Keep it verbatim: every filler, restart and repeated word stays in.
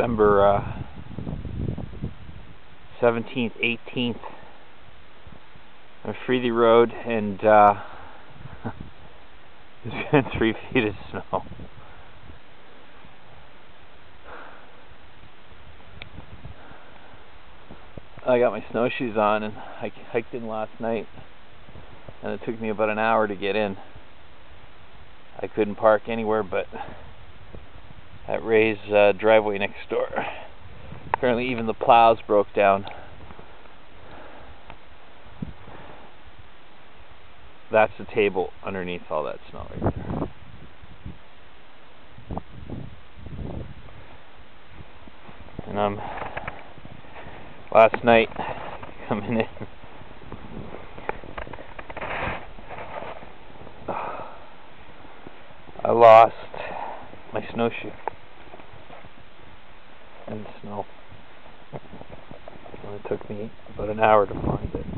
December uh, seventeenth, eighteenth on Freely Road, and uh, there's been three feet of snow. I got my snowshoes on and I hiked in last night, and it took me about an hour to get in. I couldn't park anywhere but at Ray's uh, driveway next door. Apparently even the plows broke down. That's the table underneath all that snow right there. And I'm last night coming in. I lost my snowshoe in the snow. And it took me about an hour to find it.